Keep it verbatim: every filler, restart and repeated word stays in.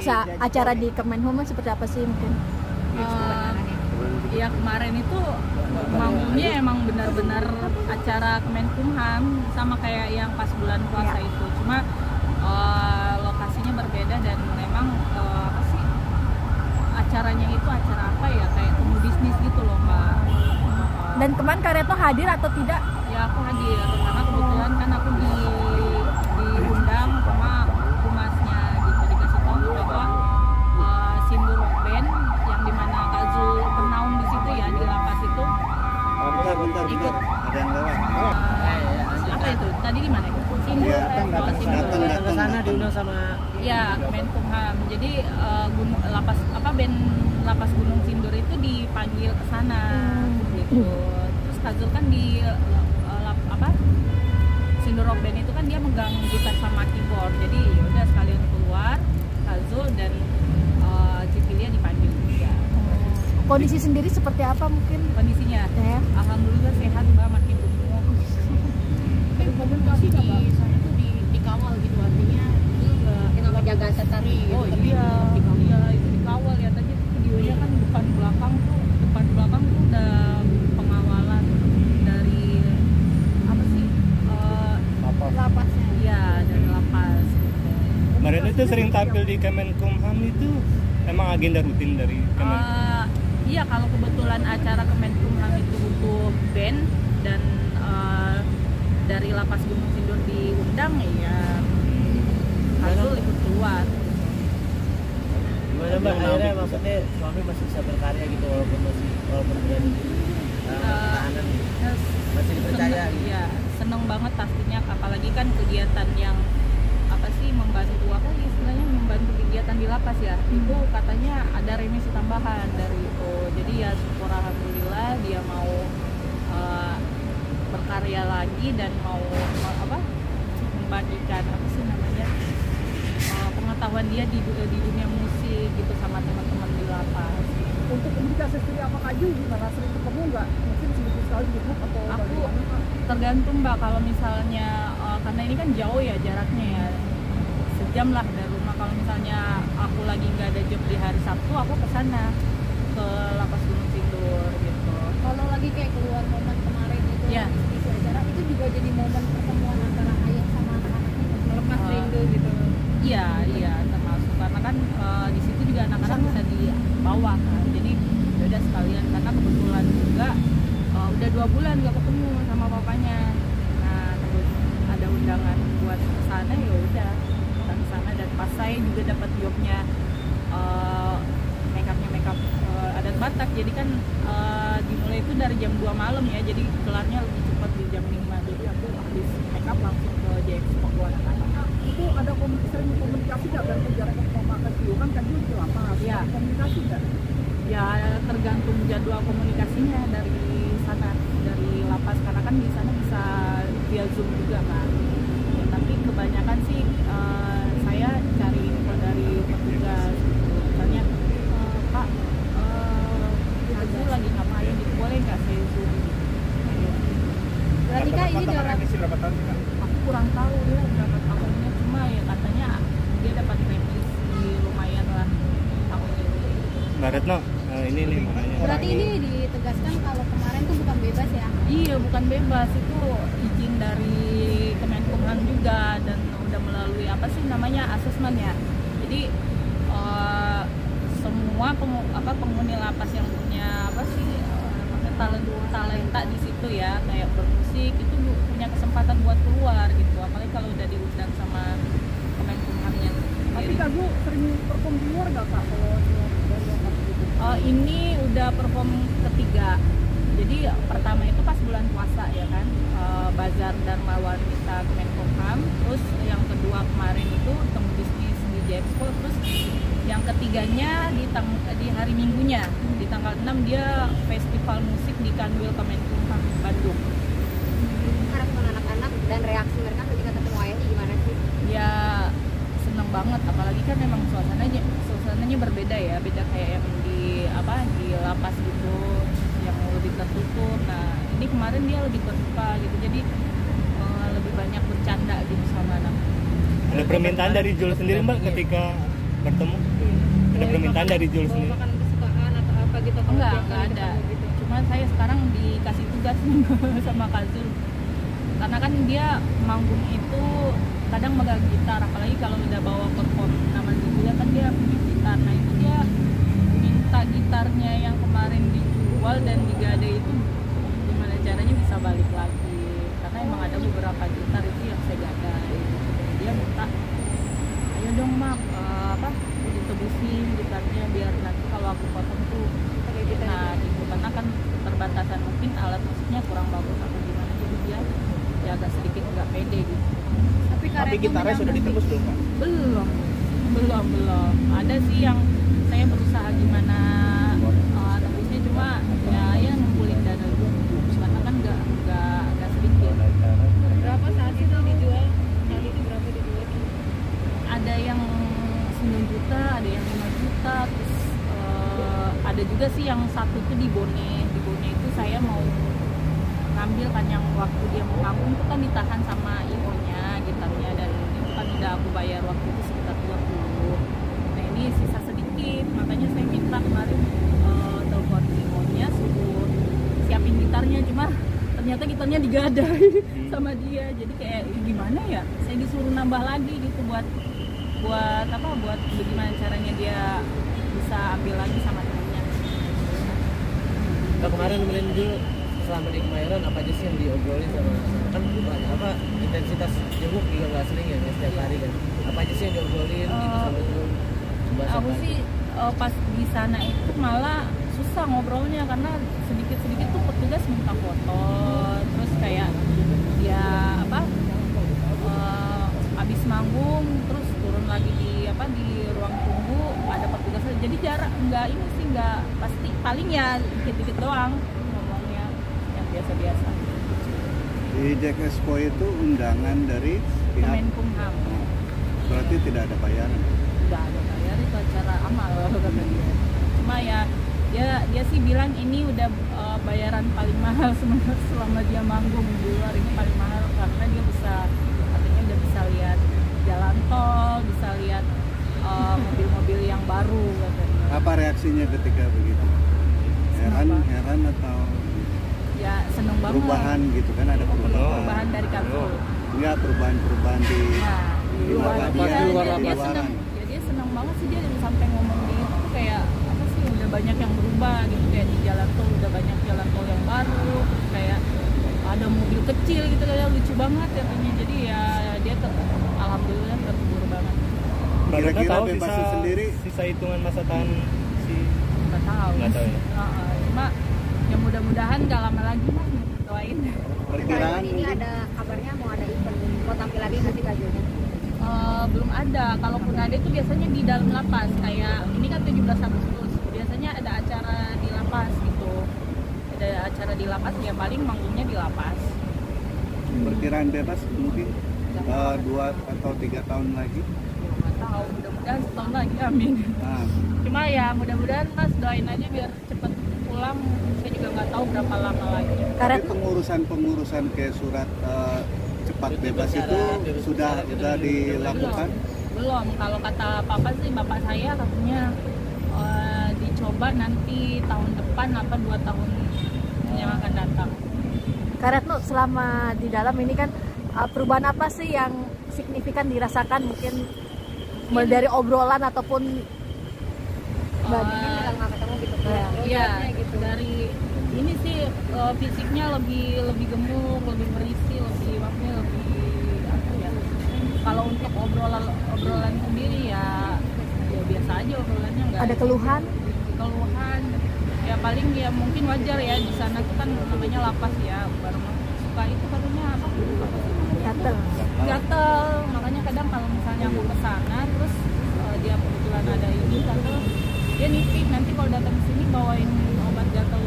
acara, acara di Kemenhum seperti apa sih mungkin? Uh, ya kemarin itu maunya emang benar-benar acara Kemenkumham sama kayak yang pas bulan puasa ya. Itu cuma uh, lokasinya berbeda dan memang uh, apa sih acaranya itu acara apa ya kayak temu bisnis gitu loh Mbak. Dan kemarin Kak Retno hadir atau tidak? Ya aku hadir karena kebetulan kan aku di diundang sama humasnya gitu, dikasih tahu bahwa uh, Sindur Rock Band yang dimana Kak Zul bernaung di situ ya di lapas itu. Oh, bentar, bentar, ikut. Ada yang lewat. Uh, apa itu? Tadi gimana? Sindur ya, datang, datang, datang, datang ke sana diundang sama ya Kemenkumham. Jadi uh, gunung lapas apa band lapas Gunung Sindur itu dipanggil ke sana hmm. gitu. Terus Kak Zul kan di uh, lap, apa? Sindur Rock Band itu kan dia megang gitar sama keyboard. Jadi ya udah sekalian keluar Kak Zul dan uh, Cipilia dipanggil juga. Kondisi sendiri seperti apa mungkin? Kondisinya? Ya. Alhamdulillah sehat Mbak, makin gemuk. Komunikasi di sana tuh di dikawal gitu artinya itu nggak menjaga setari. Oh gitu, iya, tapi iya itu dikawal ya tadi videonya kan depan belakang tuh depan belakang tuh udah pengawalan dari apa sih uh, lapas. Lapasnya. Iya dari lapas. Gitu. Kemarin itu sering tampil di Kemenkumham itu emang agenda rutin dari Kemen. Uh, iya kalau kebetulan acara Kemenkumham itu butuh band dan uh, dari lapas Gunung Sindur diundang ya Kazul ikut keluar. Gimana Mbak, akhirnya maksudnya suami masih bisa berkarya gitu walaupun masih walaupun dia di tahanan uh, masih dipercaya seneng, gitu. Iya, seneng banget pastinya apalagi kan kegiatan yang apa sih membantu apa istilahnya membantu kegiatan di lapas ya. Hmm. Itu katanya ada remisi tambahan dari itu. Jadi ya syukur alhamdulillah dia mau uh, berkarya lagi dan mau, mau apa membagikan apa sih namanya uh, pengetahuan dia di, di dunia musik gitu sama teman-teman di lapas. Untuk komunikasi sendiri apa Kak Ju gimana, sering ketemu nggak? Mungkin seminggu sekali di grup atau aku bagaimana? Tergantung Mbak, kalau misalnya uh, karena ini kan jauh ya jaraknya ya sejam lah dari rumah. Kalau misalnya aku lagi nggak ada job di hari Sabtu aku kesana ke lapas Gunung Sindur gitu. kalau lagi kayak keluar momen kemarin itu ya. Isi acara itu juga jadi momen pertemuan antara ayah sama anak-anaknya melepas Uh, rindu gitu. Iya, iya termasuk karena kan uh, di situ juga anak-anak bisa dibawa kan. Jadi udah sekalian karena kebetulan juga uh, udah dua bulan gak ketemu sama papanya. Nah terus ada undangan buat kesana ya udah kita kesana dan pas saya juga dapat jobnya uh, make upnya make up uh, adat Batak. Jadi kan uh, dimulai itu dari jam dua malam ya. Jadi kelarnya lebih cepat di jam lima. Jadi aku habis make up langsung ke J X P buat anak-anak. Itu ada komunikasi, sering komunikasi nggak dan jarak sama Kak Ju kan Kak Ju di lapas. Iya. Komunikasi nggak? Ya tergantung jadwal komunikasinya dari sana dari lapas karena kan di sana bisa via Zoom juga kan. Ya, tapi kebanyakan sih uh, saya cari info dari petugas gitu. Misalnya uh, Pak uh, Kak lagi ngapain gitu, boleh nggak saya Zoom gitu. Berarti Kak ini jarak Aku kurang tahu ya berapa tahunnya, cuma ya katanya dia dapat remisi lumayan lah tahun ini. Mbak Retno, nah ini nih makanya. berarti ini ditegaskan kalau kemarin tuh bukan bebas ya? Iya bukan bebas, itu izin dari Kemenkumham juga dan udah melalui apa sih namanya asesmen ya. Jadi uh, semua pengu, apa penghuni lapas yang punya apa sih uh, talenta talenta di situ ya kayak bermusik itu punya kesempatan buat keluar gitu. Apalagi kalau udah diundang sama Kemenkumhamnya. Tapi Kak Ju sering perform di luar nggak Kak kalau dari lapas gitu? Uh, ini udah perform ketiga. Jadi pertama itu pas bulan puasa ya kan, uh, Bazar Dharma Wanita Kemenkumham. Terus yang kedua kemarin itu temu bisnis di J Expo. Terus yang ketiganya di, tang- di hari Minggunya di tanggal enam dia festival musik di Kanwil Kemenkumham Bandung. Harapan anak-anak dan reaksi mereka ketika ketemu ayahnya gimana sih? Ya seneng banget, apalagi kan memang suasananya suasananya berbeda ya, beda kayak yang di apa di lapas gitu yang lebih tertutup. Nah ini kemarin dia lebih terbuka gitu, jadi uh, lebih banyak bercanda gitu sama anak. Ada permintaan dari Jul sendiri Mbak ketika bertemu? Ada permintaan dari Jul sendiri? Makanan kesukaan atau apa gitu? kalau Enggak, tiap enggak kali ada. ketemu gitu. Cuman saya sekarang dikasih tugas sama Kak Zul. Karena kan dia manggung itu kadang megang gitar, apalagi kalau udah bawa perform nama dia kan dia punya gitar. Nah itu dia minta gitarnya yang kemarin dijual dan digade itu gimana caranya bisa balik lagi. Karena emang ada beberapa gitar itu yang saya gadai. Dia minta, ayo dong Mak, uh, apa ditebusin gitarnya biar nanti kalau aku potong tuh Pakai gitar. nah gitu, karena kan terbatasan mungkin alat musiknya kurang bagus atau gimana, jadi dia ya agak sedikit nggak pede gitu. Tapi, Tapi karetnya gitarnya memang sudah ditebus belum Kak? Belum, belum, belum. Ada sih yang saya berusaha gimana uh, tembusnya, cuma ya ya ngumpulin dana dulu, karena kan nggak nggak nggak sedikit. berapa saat itu dijual? Saat itu berapa dijual? Ada yang sembilan juta, ada yang lima juta, terus uh, ada juga sih yang satu tuh di Bone. Di Bone itu saya mau ngambil kan yang waktu dia mau manggung itu kan ditahan sama I O-nya gitarnya, dan itu kan udah aku bayar waktu itu sekitar dua puluh. Nah ini sisa sedikit, makanya saya minta kemarin uh, telepon I O-nya suruh siapin gitarnya, cuma ternyata gitarnya digadai sama dia. Jadi kayak "Ih, gimana ya, saya disuruh nambah lagi gitu buat buat apa buat bagaimana caranya dia bisa ambil lagi sama temennya. Nah, kemarin nemenin Jul selama di Kemayoran apa aja sih yang diobrolin sama kan apa intensitas jenguk juga nggak sering ya setiap hari kan, apa aja sih yang diobrolin gitu Uh, sama Jul? Bahas Aku apa aja? sih uh, pas di sana itu malah susah ngobrolnya, karena sedikit-sedikit tuh petugas minta foto, terus kayak dia apa uh, abis manggung terus turun lagi di apa di ruang tunggu ada petugas, jadi jarak nggak ini sih nggak pasti, paling ya dikit-dikit doang ngomongnya yang biasa-biasa. Di Jack Expo itu undangan dari pihak, Kemenkumham berarti tidak ada bayaran. nggak ada bayar, itu acara amal kata dia. Cuma ya dia dia sih bilang ini udah uh, bayaran paling mahal sebenarnya selama dia manggung di luar, ini paling mahal karena dia bisa katanya udah bisa lihat jalan tol, bisa lihat uh, mobil-mobil yang baru katanya. Apa reaksinya ketika begitu? Heran, Senang heran atau Ya seneng banget. perubahan gitu kan, ada perubahan. Perubahan dari kantor. Enggak, perubahan-perubahan di Nah, di Di luar luar dia, apa? Di dia, luar dia apa? senang, ya dia senang banget sih, dia sampai ngomong di itu kayak apa sih, udah banyak yang berubah gitu, kayak di jalan tol udah banyak jalan tol yang baru, kayak ada mobil kecil gitu, kayak lucu banget katanya. Jadi ya dia ter, alhamdulillah terhibur banget. Mbak Rita Kira-kira tahu bebas sisa, sendiri? sisa hitungan masa tahan si Nggak tahu. Nggak tahu ya? Heeh, cuma ya mudah-mudahan nggak lama lagi mas, doain. perkiraan ini mungkin ada kabarnya mau ada event, mau tampil lagi nanti Kak Julnya. Uh, belum ada, kalaupun ada itu biasanya di dalam lapas, kayak ini kan tujuh belas Agustus, biasanya ada acara di lapas gitu, ada acara di lapas, ya paling manggungnya di lapas. perkiraan bebas mungkin eh, dua atau tiga tahun lagi. Nggak tahu, mudah-mudahan setahun lagi, amin. Nah, Cuma ya mudah-mudahan mas doain aja biar cepet pulang, saya juga nggak tahu berapa lama lagi. tapi Karet pengurusan-pengurusan kayak surat eh, cepat bebas itu sudah sudah dilakukan. Belum, belum. Kalau kata papa sih, bapak saya katanya uh, dicoba nanti tahun depan apa dua tahun yang akan datang. Karetno selama di dalam ini kan uh, perubahan apa sih yang signifikan dirasakan, mungkin mulai dari obrolan ataupun Uh, Kalau nggak ketemu gitu, Iya. Iya, beratnya gitu. dari ini sih uh, fisiknya lebih lebih gemuk, lebih berisi, lebih maksudnya lebih apa ya? Kalau untuk obrolan obrolan sendiri ya ya biasa aja obrolannya, nggak ada keluhan? keluhan. Ya paling ya mungkin wajar ya, di sana tuh kan namanya lapas ya, baru suka itu katanya apa? apa sih namanya? Gatel. Gatel, makanya kadang kalau misalnya aku ke sana terus uh, dia kebetulan ada ini gatel, dia nitip nanti kalau datang ke sini bawain obat gatel